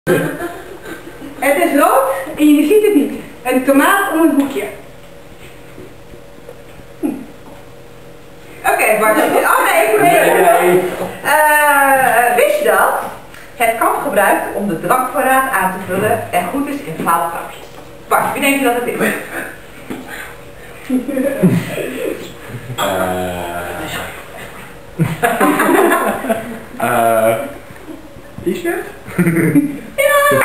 Het is rood en je ziet het niet. Een tomaat om het boekje. Oké, Bart. Oh nee, ik moet even. Wist je dat? Het kan gebruikt om de drankvoorraad aan te vullen en goed is in 12 grapjes. Bart, wie denk je dat het is? T-shirt? Ja!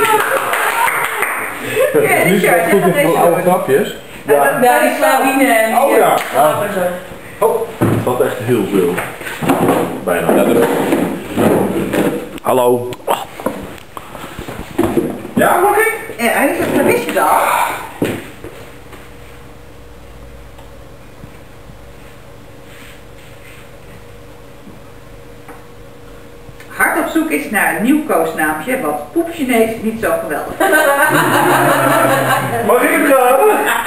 Ja, Nu is het goed in voor oude grapjes. Ja, die slavine en Oh ja. en zo. Oh, dat echt heel veel. Bijna. Hallo. Ja, mag ik? Ja, dat wist je dat? Hard op zoek is naar een nieuw koosnaampje, wat poepchinees niet zo geweldig is. Mag ik hem gaan?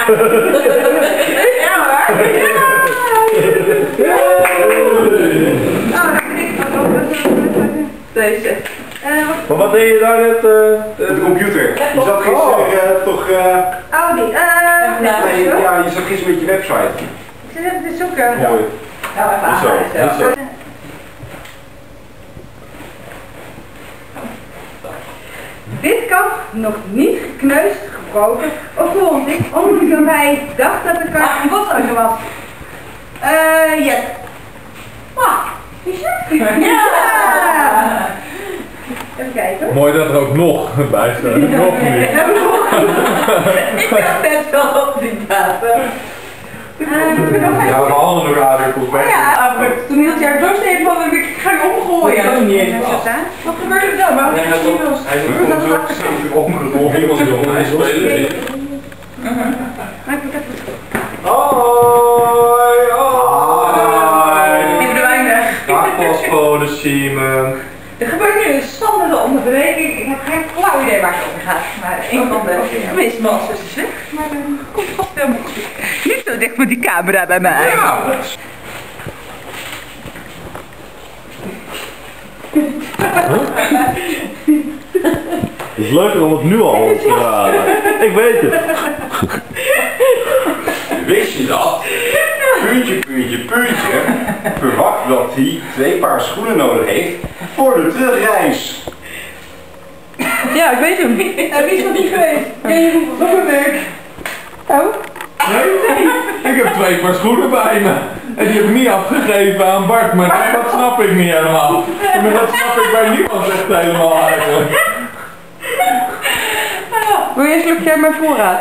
Ja hoor! Ja! Nou, dan vind ik deze. Maar wat deed je daar net? De computer. Je zat gisteren toch... Oh, die. nee, ja, je zat gisteren met je website. Ik zit even te zoeken. Mooi. Nou, even Zo. Dit kan nog niet gekneusd, gebroken of gewond is, omdat wij dacht dat de kaart een botauto was. Ja. Is het? Ja! Even kijken. Mooi dat er ook nog bij staat. Nog niet. Ik heb net wel op die data. Ja, we hadden nog aardig volgens mij. Ja, toen hield jij doorsteek van ik ga je omgooien. Dat is niet eens wat gebeurde er dan? Waarom is het niet los? Hij is natuurlijk omgerold. Iemand is op mij spelen. Hoi, hoi. Even de wijn weg. Dag postbode Simon. Er gebeurt nu een standaard onderbreking. Ik heb geen flauw idee waar het over gaat. Maar een van de quizmasters is weg. Maar komt vast helemaal goed. Niet zo dicht met die camera bij mij. Ja. Het is leuker om het nu al te raden. Ik weet het. Wist je dat? Puntje, puntje, puntje verwacht dat hij 2 paar schoenen nodig heeft voor de terugreis. Ja, ik weet hem. Hij is nog niet geweest. Ken je hem op een week? Oh? Nee, ik heb 2 paar schoenen bij me. En die heb ik niet afgegeven aan Bart, maar dat snap ik niet helemaal. Maar dat snap ik bij niemand echt helemaal eigenlijk. Wil je een slokje uit mijn voorraad?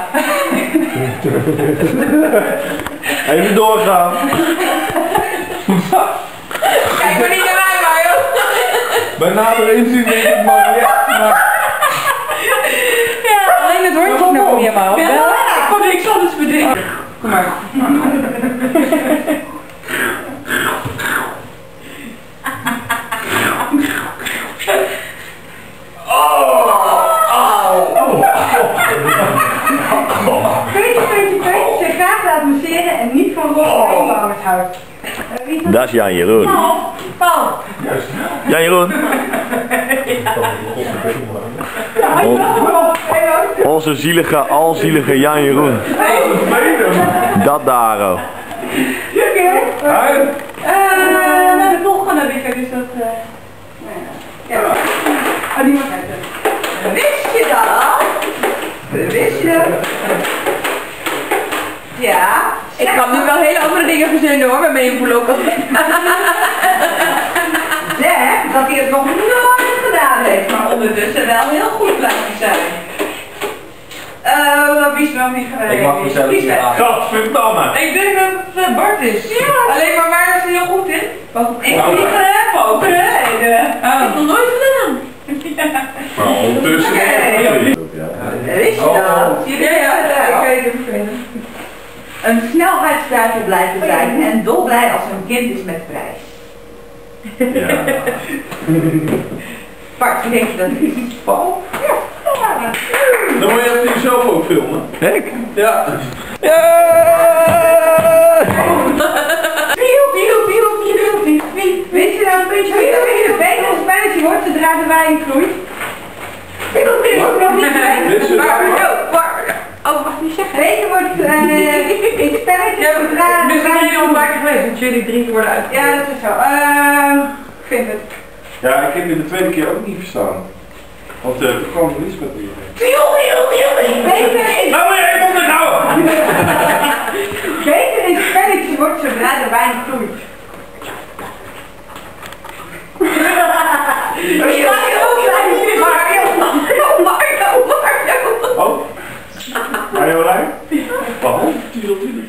Even doorgaan. Kijk maar niet naar mij, maar joh. Bij nader inzien denk ik maar ja. Ja, alleen het hondje is nog niet helemaal. Ja, ik kon niks anders bedenken. Kom maar. Puntje, zich graag laten masseren en niet van rotbewoners houdt. Dat is Jan Jeroen. Paul. Jan Jeroen. Onze zielige, alzielige Jan Jeroen. Dat daar ook. De volgende week is dat... ja. Oh, die mag uit. Wist je dat? Wist je dat? Ja. Ik kan nu wel hele andere dingen verzinnen hoor, met mijn envelope. Zeg dat hij het nog nooit gedaan heeft, maar ondertussen wel heel goed blijven zijn. Wie is nog niet geweest? Ik mag mezelf niet aan. Godverdamme. Ik denk dat het Bart is. Ja. Alleen maar waar is hij heel goed in? Ik vliegen en pokeren. Ik heb het nog nooit gedaan. Maar ondertussen. Wist je dat? Ja, ik weet het. Een snelheidsduiver blijven zijn en dolblij als een kind is met prijs. Ja. Bart, wie denk je dat het is? Paul? Ja. Dan moet je het zelf ook filmen. Ik? Ja. Weet je nou een beetje hoe je een bijna een spelletje wordt zodra de wijn groeit? Oh, mag niet zeggen. Beter wordt in spelletjes zodra Dus er zijn al een paar keer geweest dat jullie 3 worden uit. Ja, dat is zo. Ik vind het. Ja, ik heb je de tweede keer ook niet verstaan. Want er kwam Lisbeth weer. Beter in, Nou, maar jij moet het nou! beter in spelletjes wordt zodra de wijn groeit. Oh? Mario Rijn? Waarom?